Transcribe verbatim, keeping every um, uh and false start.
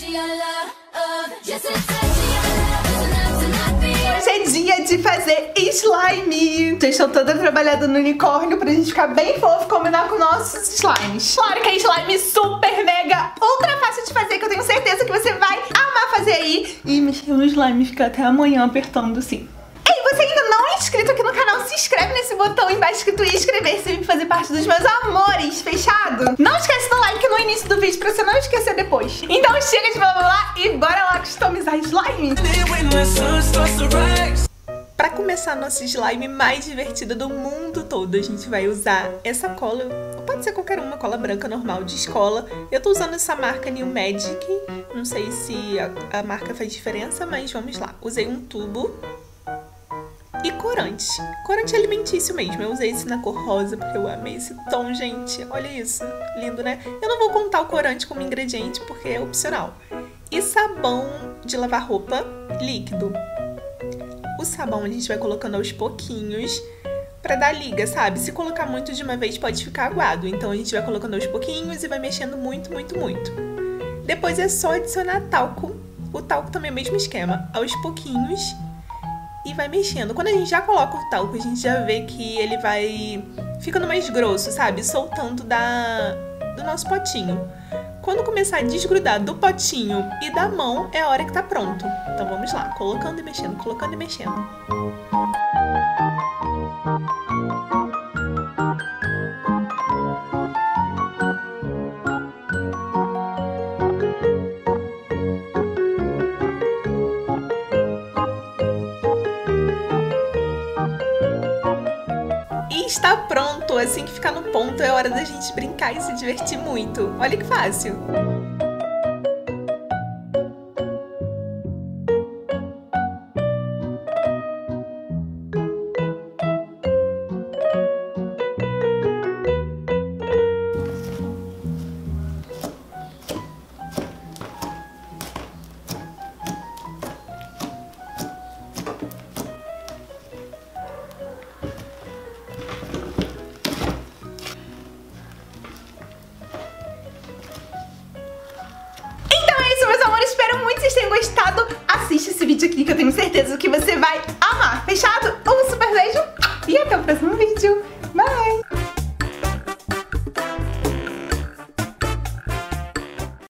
Hoje é dia de fazer slime. Já estou toda trabalhada no unicórnio pra gente ficar bem fofo e combinar com nossos slimes. Claro que é slime super, mega, ultra fácil de fazer, que eu tenho certeza que você vai amar fazer aí. E mexer no slime fica até amanhã apertando sim. Ei, você ainda não é inscrito aqui no canal, se inscreve nesse botão embaixo escrito inscrever-se e fazer parte dos meus amores, fechado? Não esquece do like no início do vídeo pra você não esquecer depois. Então chega de blá blá blá e bora lá customizar slime. Pra começar nosso slime mais divertido do mundo todo, a gente vai usar essa cola, pode ser qualquer uma, cola branca normal de escola. Eu tô usando essa marca New Magic, não sei se a, a marca faz diferença, mas vamos lá. Usei um tubo e corante, corante alimentício mesmo. Eu usei esse na cor rosa porque eu amei esse tom, gente. Olha isso, lindo, né? Eu não vou contar o corante como ingrediente porque é opcional. E sabão de lavar roupa líquido. O sabão a gente vai colocando aos pouquinhos pra dar liga, sabe? Se colocar muito de uma vez pode ficar aguado. Então a gente vai colocando aos pouquinhos e vai mexendo muito, muito, muito. Depois é só adicionar talco. O talco também é o mesmo esquema, aos pouquinhos. E vai mexendo. Quando a gente já coloca o talco, a gente já vê que ele vai ficando mais grosso, sabe? Soltando da, do nosso potinho. Quando começar a desgrudar do potinho e da mão, é a hora que tá pronto. Então vamos lá, colocando e mexendo, colocando e mexendo. Está pronto, assim que ficar no ponto é hora da gente brincar e se divertir muito. Olha que fácil! Espero muito que vocês tenham gostado. Assiste esse vídeo aqui que eu tenho certeza que